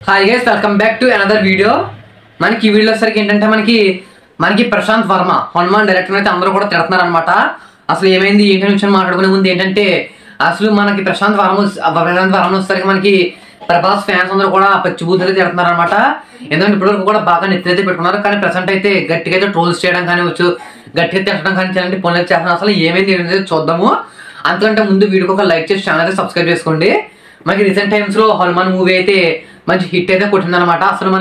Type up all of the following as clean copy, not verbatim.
Hi guys, welcome back to another video. మనకి ఈ video సరికి ఏంటంటే మనకి ప్రశాంత్ వర్మ హనుమాన్ డైరెక్టర్ అయితే అందరూ కూడా తిడుతున్నారు అనమాట. అసలు ఏమైంది ఏంటి విషయం మాట్లాడుకునే ముందు ఏంటంటే అసలు మనకి ప్రశాంత్ వర్మ వచ్చేసరికి మనకి ప్రభాస్ ఫ్యాన్స్ అందరూ కూడా పచ్చిబూతులు తిడుతున్నారు అనమాట. ఎందుకంటే ఇప్పటివరకు కూడా బాగా నెత్తినైతే పెట్టుకున్నారు, కానీ ప్రజెంట్ అయితే గట్టిగా అయితే ట్రోల్స్ చేయడం కానివచ్చు, గట్టిగా తిట్టడం కానీ చేయాలంటే పనులు చేస్తున్నారు. అసలు ఏమైంది ఏంటంటే చూద్దాము. అంతకంటే ముందు వీడియోకి ఒక లైక్ చేసి ఛానల్ అయితే సబ్స్క్రైబ్ చేసుకోండి. మనకి రీసెంట్ టైమ్స్ లో హనుమాన్ మూవీ అయితే మంచి హిట్ అయితే కొట్టిందనమాట.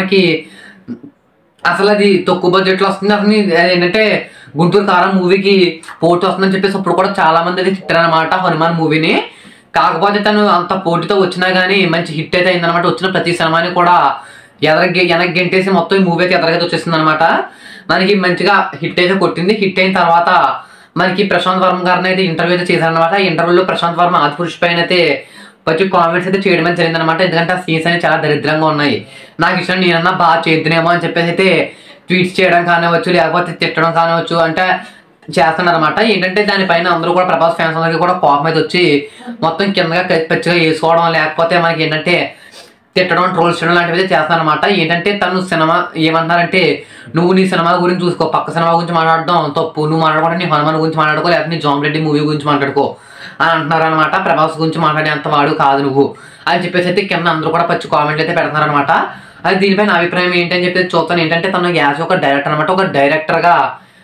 అసలు అది తక్కువ బడ్జెట్ లో వస్తుంది. అసలు ఏంటంటే గుంటూరు కారం మూవీకి పోటీ వస్తుందని చెప్పేసి ఇప్పుడు కూడా చాలా మంది అయితే తిట్టారనమాట హనుమాన్ మూవీని. కాకపోతే తను అంత పోటీతో వచ్చినా కానీ మంచి హిట్ అయితే అయిందనమాట. వచ్చిన ప్రతి సినిమాని కూడా వెనక్కి గెంటేసి మొత్తం ఈ మూవీ అయితే ఎదరగైతే వచ్చేసింది అనమాట. మనకి మంచిగా హిట్ అయితే కొట్టింది. హిట్ అయిన తర్వాత మనకి ప్రశాంత్ వర్మ గారిని అయితే ఇంటర్వ్యూ అయితే చేశారనమాట. ఇంటర్వ్యూలో ప్రశాంత్ వర్మ ఆదిపురుష్ పైన అయితే కొంచెం కామెంట్స్ అయితే చేయడం అయితే జరిగిందనమాట. ఎందుకంటే ఆ సీన్స్ అనేవి చాలా దరిద్రంగా ఉన్నాయి. నాకు ఇష్టం నేనన్నా బాగా చేద్దునేమో అని చెప్పేసి అయితే ట్వీట్స్ చేయడం కానివచ్చు, లేకపోతే తిట్టడం కానివచ్చు అంటే చేస్తున్నారనమాట. ఏంటంటే దానిపైన అందరూ కూడా ప్రభాస్ ఫ్యాన్స్ అందరికీ కూడా కోపం అయితే వచ్చి మొత్తం కిందగా పచ్చిగా వేసుకోవడం, లేకపోతే మనకి ఏంటంటే తిట్టడం, ట్రోల్స్ చేయడం లాంటివి అయితే చేస్తానమాట. ఏంటంటే తను సినిమా ఏమంటున్నారంటే నువ్వు నీ సినిమా గురించి చూసుకో, పక్క సినిమా గురించి మాట్లాడడం తప్పు, నువ్వు మాట్లాడుకుంటే నీ హనుమాన్ గురించి మాట్లాడుకో, లేకపోతే నీ జాంరెడ్డి మూవీ గురించి మాట్లాడుకో అని అంటున్నారు అనమాట. ప్రభాస్ గురించి మాట్లాడేంత వాడు కాదు నువ్వు అని చెప్పేసి అయితే కింద అందరూ కూడా పచ్చి కామెంట్లు అయితే పెడుతున్నారు అనమాట. అది దీనిపైన అభిప్రాయం ఏంటని చెప్పేసి చూస్తాను. ఏంటంటే తను యాజ్ ఒక డైరెక్టర్ అనమాట. ఒక డైరెక్టర్గా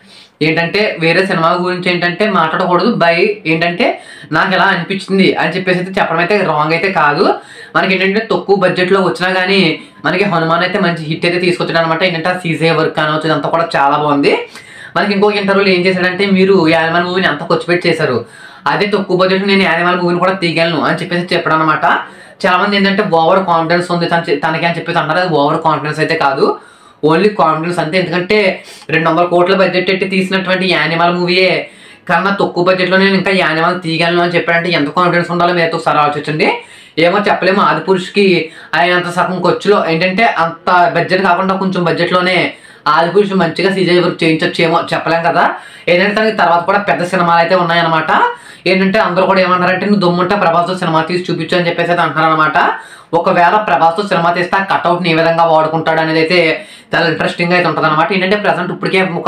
ఏంటంటే వేరే సినిమా గురించి ఏంటంటే మాట్లాడకూడదు. ఏంటంటే నాకు ఎలా అనిపించింది అని చెప్పేసి అయితే చెప్పడం అయితే రాంగ్ అయితే కాదు. మనకి ఏంటంటే తక్కువ బడ్జెట్లో వచ్చినా కానీ మనకి హనుమాన్ అయితే మంచి హిట్ అయితే తీసుకొచ్చాడు అనమాట. ఏంటంటే సీజే వర్క్ అనవచ్చు, ఇదంతా కూడా చాలా బాగుంది. మనకి ఇంకొక ఇంటర్వ్యూలో ఏం చేశాడంటే మీరు యానిమల్ మూవీని ఎంత ఖర్చు పెట్టి చేశారు, అదే తక్కువ బడ్జెట్ నేను యానిమల్ మూవీని కూడా తీయగలను అని చెప్పేసి చెప్పడం అనమాట. చాలా మంది ఏంటంటే ఓవర్ కాన్ఫిడెన్స్ ఉంది తనకి అని చెప్పేసి అంటారు. అది ఓవర్ కాన్ఫిడెన్స్ అయితే కాదు, ఓన్లీ కాన్ఫిడెన్స్ అంతే. ఎందుకంటే 200 కోట్ల బడ్జెట్ పెట్టి తీసినటువంటి యానిమల్ మూవీయే కన్నా తక్కువ బడ్జెట్లో నేను ఇంకా యానిమల్ తీయగలను అని చెప్పాడంటే ఎంత కాన్ఫిడెన్స్ ఉండాలో మీరు ఒకసారి ఆలోచించండి. ఏమో చెప్పలేము. ఆదిపురుష్కి ఆయన అంత సగం ఖర్చులో ఏంటంటే అంత బడ్జెట్ కాకుండా కొంచెం బడ్జెట్లోనే ఆదిపురుష్ మంచిగా సీజీ వర్క్ చేయించొచ్చేమో చెప్పలేం కదా. ఏంటంటే తనకి తర్వాత కూడా పెద్ద సినిమాలు అయితే ఉన్నాయన్నమాట. ఏంటంటే అందరూ కూడా ఏమన్నారంటే నువ్వు దమ్ముంటే ప్రభాస్తో సినిమా తీసి చూపించు అని చెప్పేసి అయితే అంటున్నారు అనమాట. ఒకవేళ ప్రభాస్తో సినిమా తీస్తే ఆ కట్అవుట్ని ఏ విధంగా వాడుకుంటాడు అనేది అయితే చాలా ఇంట్రెస్టింగ్గా అయితే ఉంటుంది అనమాట. ఏంటంటే ప్రజెంట్ ఇప్పటికే ఒక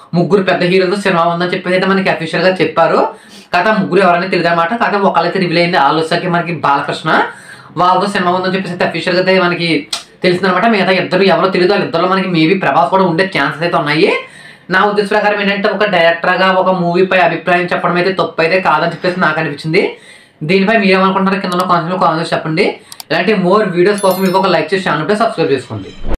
3 పెద్ద హీరోలతో సినిమా ఉందని చెప్పేసి అయితే మనకి అఫీషియల్గా చెప్పారు. కాకపోతే 3 ఎవరైనా తెలియదు అనమాట. కాకపోతే ఒకళ్ళైతే రివీల్ అయింది. ఆలోచనకి మనకి బాలకృష్ణ వాళ్ళతో సినిమా ఉందని చెప్పేసి అయితే అఫీషియల్గా అయితే మనకి తెలిసిందనమాట. మిగతా ఇద్దరు ఎవరో తెలియదు. వాళ్ళ ఇద్దరులో మనకి మేబీ ప్రభాస్ కూడా ఉండే ఛాన్సెస్ అయితే ఉన్నాయి. నా ఉద్దేశ ప్రకారం ఏంటంటే ఒక డైరెక్టర్గా ఒక మూవీపై అభిప్రాయం చెప్పడం అయితే తప్పు అయితే కాదని చెప్పేసి నాకు అనిపించింది. దీనిపై మీరేమనుకుంటారో కింద కామెంట్స్ చెప్పండి. ఇలాంటి మోర్ వీడియోస్ కోసం మీకు ఒక లైక్ చేసి ఛానల్ సబ్స్క్రైబ్ చేసుకోండి.